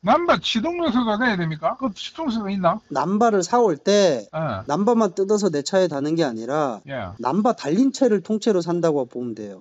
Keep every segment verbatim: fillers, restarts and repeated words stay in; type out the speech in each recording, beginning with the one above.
남바 시동요소가 돼야 됩니까? 그 시동요소가 있나? 남바를 사올 때 예. 남바만 뜯어서 내 차에 다는 게 아니라 예. 남바 달린 채를 통째로 산다고 보면 돼요.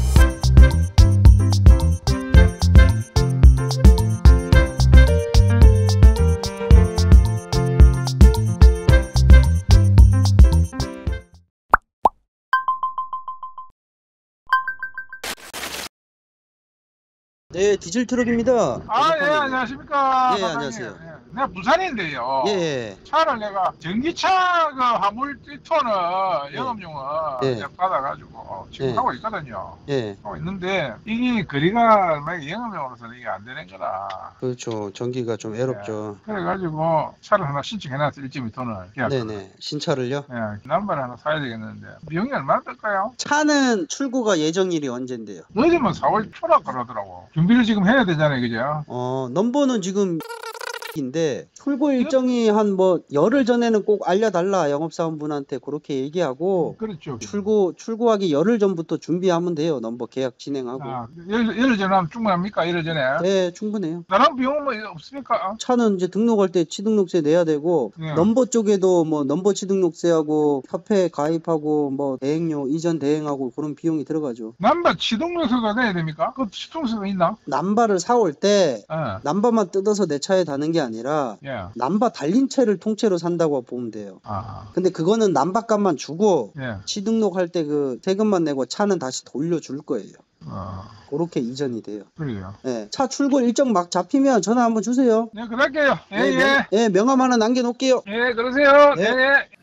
네, 디젤 트럭입니다. 아, 예, 안녕하십니까. 예, 사장님. 안녕하세요. 예. 내가 부산인데요. 예, 차를 내가 전기차 그 화물 띠토는 예. 영업용을 예. 내가 받아가지고 지금 예. 하고 있거든요. 예, 하고 있는데 이게 거리가 만약에 영업용으로서는 이게 안 되는 거라. 그렇죠. 전기가 좀 애롭죠. 그래가지고 차를 하나 신청해놨어. 일 점 이 톤을. 계약. 네네. 신차를요? 예, 남바를 하나 사야 되겠는데 비용이 얼마나 들까요? 차는 출고가 예정일이 언젠데요? 늦으면 사월 초라 그러더라고. 준비를 지금 해야 되잖아요, 그죠? 어, 넘버는 지금 인데 출고 일정이 한 뭐 열흘 전에는 꼭 알려달라 영업사원분한테 그렇게 얘기하고 그렇죠. 출고 출고하기 열흘 전부터 준비하면 돼요. 넘버 계약 진행하고. 아, 열, 열흘 전에 하면 충분합니까? 열흘 전에? 네, 충분해요. 나랑 비용은 뭐 없습니까? 차는 이제 등록할 때 취등록세 내야 되고 네. 넘버 쪽에도 뭐 넘버 취등록세하고 협회 가입하고 뭐 대행료 이전 대행하고 그런 비용이 들어가죠. 남바 시동요소가 돼야 됩니까? 그 시동요소가 있나? 남바를 사올 때 예. 남바만 뜯어서 내 차에 다는 게 아니라 예. 남바 달린 채를 통째로 산다고 보면 돼요. 아. 근데 그거는 남바값만 주고 예. 취등록할 때 그 세금만 내고 차는 다시 돌려줄 거예요. 어. 그렇게 이전이 돼요. 그래요. 네, 차 출고 일정 막 잡히면 전화 한번 주세요. 네, 그럴게요. 예, 네, 예. 명, 예, 명함 하나 남겨놓을게요. 예, 그러세요. 네. 예, 예.